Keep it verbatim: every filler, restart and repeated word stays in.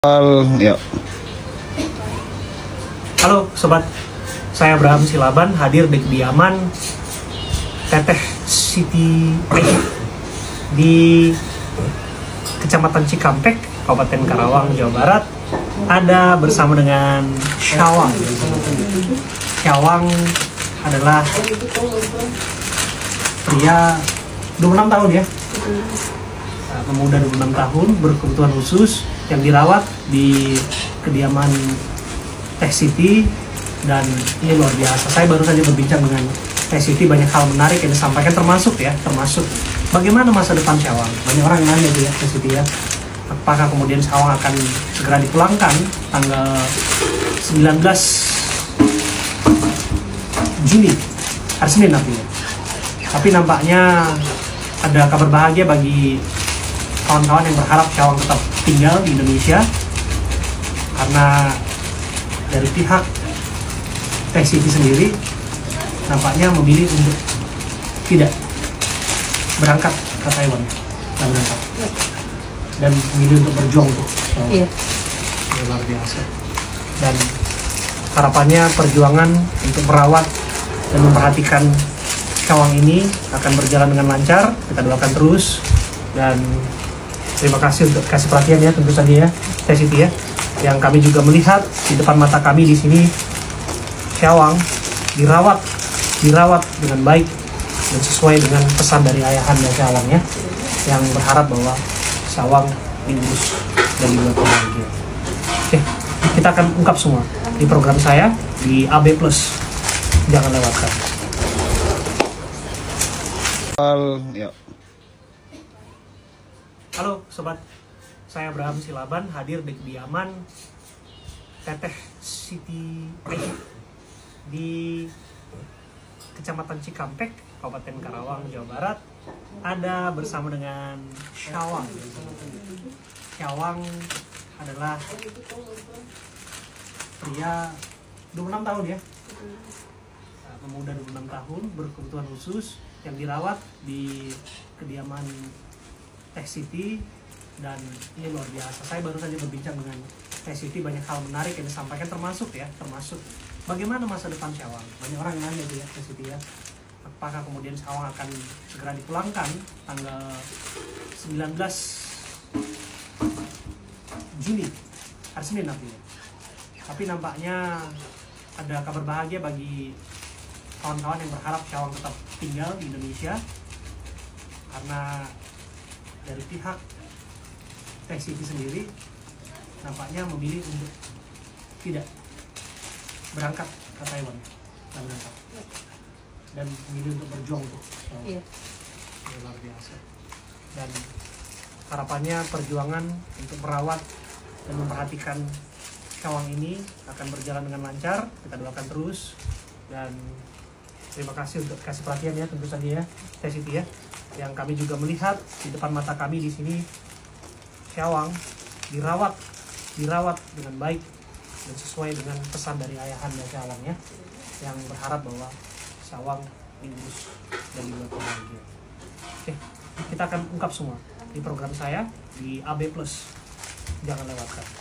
Ya. Halo sobat, saya Abraham Silaban hadir di kediaman Teteh Siti Aisyah di Kecamatan Cikampek, Kabupaten Karawang, Jawa Barat. Ada bersama dengan Syawang. Syawang adalah pria dua puluh enam tahun ya, pemuda dua puluh enam tahun berkebutuhan khusus yang dirawat di kediaman Teh Siti, dan ini luar biasa. Saya baru saja berbincang dengan Teh Siti, banyak hal menarik yang disampaikan, termasuk ya, termasuk bagaimana masa depan Syawang. Banyak orang nanya tuh ya Teh Siti ya, apakah kemudian Syawang akan segera dipulangkan tanggal sembilan belas Juni, hari Senin nantinya. Tapi nampaknya ada kabar bahagia bagi kawan-kawan yang berharap Syawang tetap tinggal di Indonesia, karena dari pihak Teh Siti sendiri nampaknya memilih untuk tidak berangkat ke Taiwan, tidak berangkat, dan memilih untuk berjuang untuk Syawang. Iya. Luar biasa. Dan harapannya perjuangan untuk merawat dan memperhatikan Syawang ini akan berjalan dengan lancar. Kita doakan terus, dan terima kasih untuk kasih perhatian ya, tentu saja ya Teh Siti ya, yang kami juga melihat di depan mata kami di sini Syawang dirawat dirawat dengan baik dan sesuai dengan pesan dari ayahanda Syawang ya, yang berharap bahwa Syawang diurus dan dibuat bahagia. Oke, kita akan ungkap semua di program saya di A B Plus, jangan lewatkan. Ya. Halo sobat, saya Abraham Silaban hadir di kediaman Teteh Siti Aisyah di Kecamatan Cikampek, Kabupaten Karawang, Jawa Barat. Ada bersama dengan Syawang. Syawang adalah pria dua puluh enam tahun ya, pemuda dua puluh enam tahun berkebutuhan khusus yang dirawat di kediaman Teh Siti, dan ini luar biasa. Saya baru saja berbincang dengan Teh Siti, banyak hal menarik yang disampaikan, termasuk ya, termasuk bagaimana masa depan Syawang. Banyak orang yang nanya tuh ya Teh Siti ya, apakah kemudian Syawang akan segera dipulangkan tanggal sembilan belas Juni, hari Senin nantinya. Tapi nampaknya ada kabar bahagia bagi kawan-kawan yang berharap Syawang tetap tinggal di Indonesia, karena dari pihak Teh Siti sendiri nampaknya memilih untuk tidak berangkat ke Taiwan, tidak berangkat, dan memilih untuk berjuang untuk Syawang. Iya. Luar biasa. Dan harapannya perjuangan untuk merawat dan memperhatikan Syawang ini akan berjalan dengan lancar. Kita doakan terus, dan terima kasih untuk kasih perhatian ya, tentu saja ya Teh Siti ya, yang kami juga melihat di depan mata kami di sini Syawang dirawat dirawat dengan baik dan sesuai dengan pesan dari ayahanda Syawang ya, yang berharap bahwa Syawang diurus dan dibuat bahagia. Oke, kita akan ungkap semua di program saya di A B Plus, jangan lewatkan.